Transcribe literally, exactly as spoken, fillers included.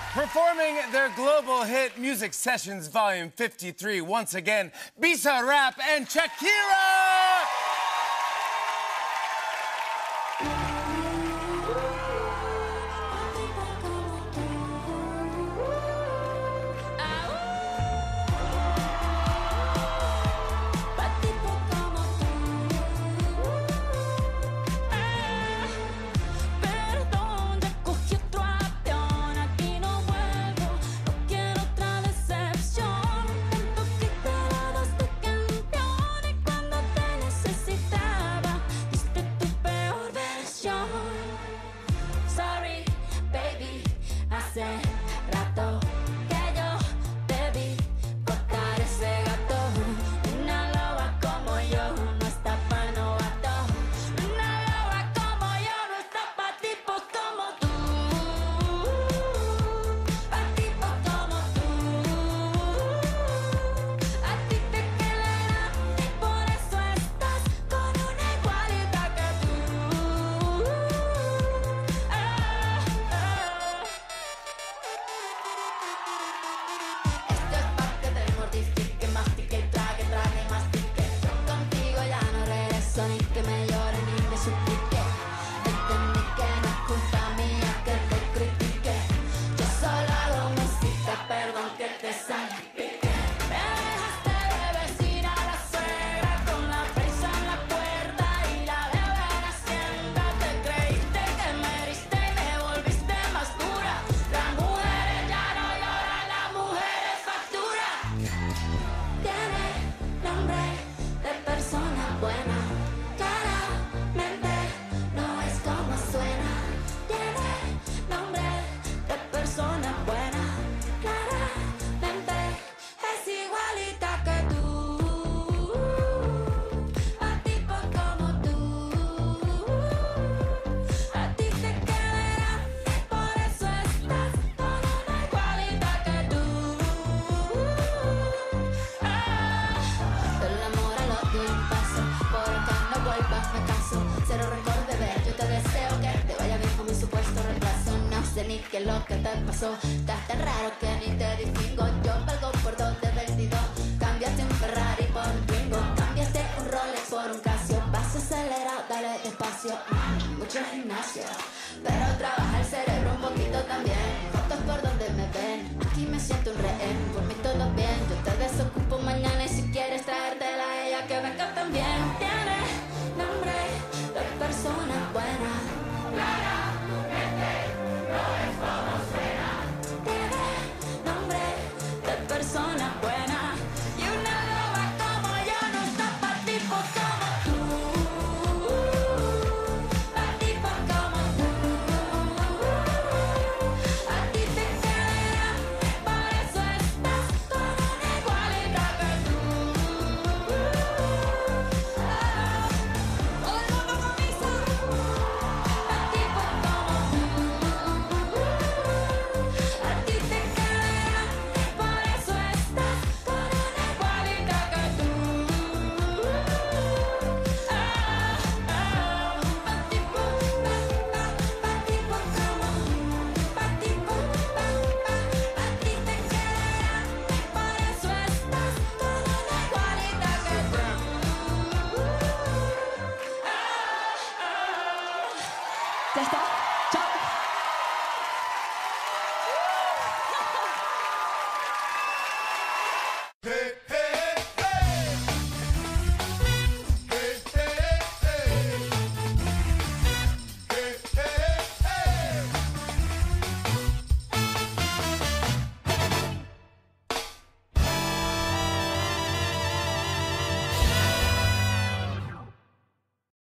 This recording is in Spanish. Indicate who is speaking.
Speaker 1: Performing their global hit Music Sessions Volume fifty-three, once again, Bizarrap and Shakira!
Speaker 2: Hace rato que yo te vi botar ese gato. Una loba como yo no está pa' novato. Una loba como yo no está pa' tipos como tú. Pa' tipos como tú. A ti te quedará, por eso estás con una igualita que tú. Ah, ah. Esto es pa' que te mortifique, mastique, trague, trague, mastique. Contigo ya no regreso, ni que me llore ni me suplique. Entendí que no es culpa mía que te critique. Yo solo hago música, perdón que te salpique. Me dejaste de vecina a la suegra con la prisa en la puerta y la bebé en hacienda. Te creíste que me heriste y me volviste más dura. Las mujeres ya no lloran, las mujeres facturan. Tiene nombre de persona buena, claramente no es como suena. Tiene nombre de persona buena, claramente es igualita que tú. A tipos como tú, a ti te quedará, por eso estás con una igualita que tú. El amor al odio y un paso, por acá no vuelvas, me caso. Cero rencor, bebé, yo te deseo que te vaya bien con mi supuesto reemplazo. No sé ni qué es lo que te pasó, estás tan raro que ni te distingo. Yo valgo por dos de veintidós, cambiaste un Ferrari por un Twingo. Cambiaste un Rolex por un Casio, vas acelerado, dale despacio. Mm, mucho gimnasio, pero trabaja el cerebro un poquito también. Fotos por donde me ven, aquí me siento un rehén. Por mí todo bien, yo te desocupo mañana y si quieres traértela a ella que venga también. Tiene nombre de persona buena, claramente no es como suena. Tiene nombre de persona buena y una loba como yo no está pa' tipos como tú. Pa' tipos como tú. A ti te quedará, por eso estás con una igualita que tú. Ah, hoy vamos con misa. Pa' tipos como tú. A ti te quedará, por eso estás con una igualita que tú. Ah, ah, pa' tipos, pa' pa' pa' tipos como tú. Pa' tipos, pa' pa' a ti te quedará, por eso estás con una igualita que tú. Ah, ah.
Speaker 3: ¿Ya está? ¡Chao!
Speaker 4: Hey,